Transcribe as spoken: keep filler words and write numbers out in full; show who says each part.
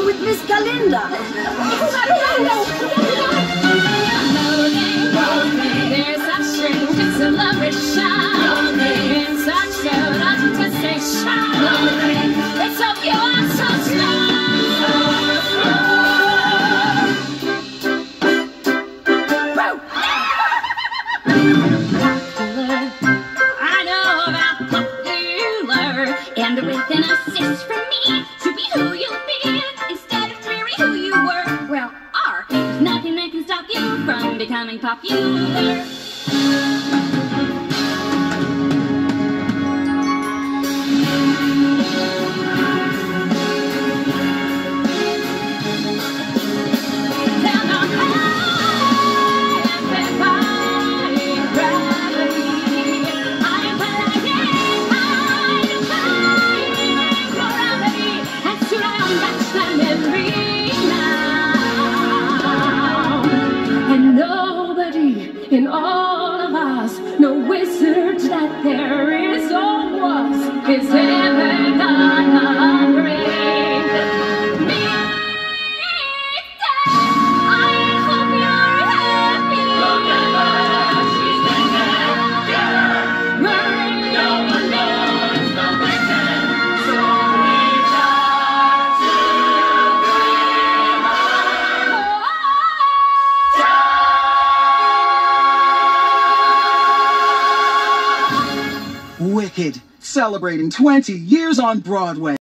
Speaker 1: with Miss Galinda.
Speaker 2: There's such strange acceleration in such sudden sensation. It's so pure, so slow. I know about popular, and with an assist from me to be who you'll be instead of dreary who you were. Well, are. There's nothing that can stop you from becoming popular. In all of us, no wizard that there is or was is ever gonna break me down. I hope you're happy. Look at her, she's thinking, yeah. No one knows the wicked, so we got to bring her down.
Speaker 3: Wicked, celebrating twenty years on Broadway.